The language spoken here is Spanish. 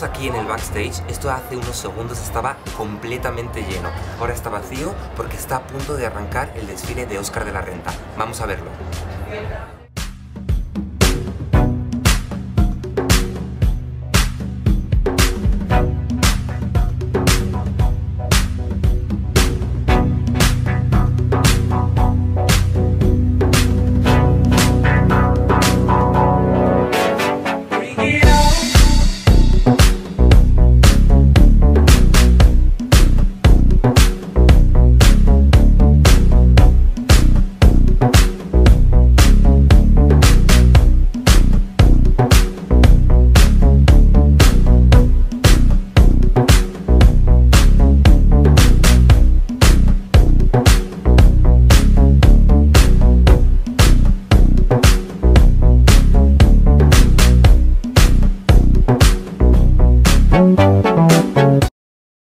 Estamos aquí en el backstage. Esto hace unos segundos estaba completamente lleno. Ahora está vacío porque está a punto de arrancar el desfile de Óscar de la Renta. Vamos a verlo.